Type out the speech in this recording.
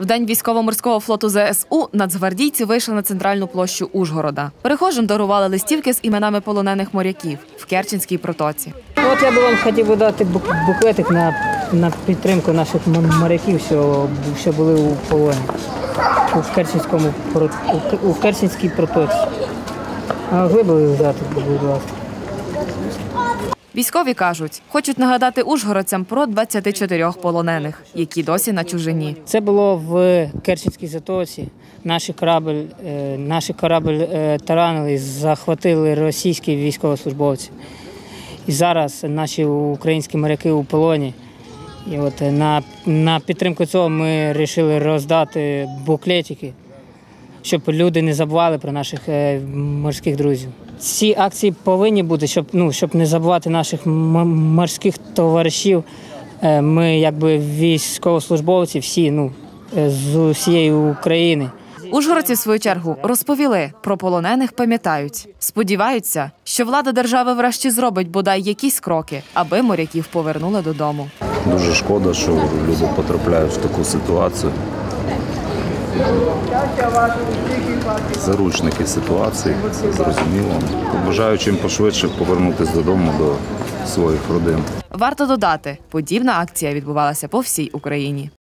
В день військово-морського флоту ЗСУ нацгвардійці вийшли на центральну площу Ужгорода. Перехожим дарували листівки з іменами полонених моряків в Керченській протоці. От я би вам хотів дати буклетик на підтримку наших моряків, що були у полоні у Керченській протоці. А могли б взяти, будь ласка. Військові кажуть, хочуть нагадати ужгородцям про 24 полонених, які досі на чужині. Це було в Керченській затоці. Наш корабль таранили і захватили російські військовослужбовці. І зараз наші українські моряки у полоні. І от на підтримку цього ми вирішили роздати буклетики, щоб люди не забували про наших морських друзів. Ці акції повинні бути, щоб не забувати наших морських товаришів. Ми, якби військовослужбовці, всі з усієї України. Ужгородці, в свою чергу, розповіли, про полонених пам'ятають. Сподіваються, що влада держави врешті зробить бодай якісь кроки, аби моряків повернули додому. Дуже шкода, що люди потрапляють в таку ситуацію. Заручники ситуації, зрозуміло. Бажаючи їм пошвидше повернутися додому до своїх родин. Варто додати, подібна акція відбувалася по всій Україні.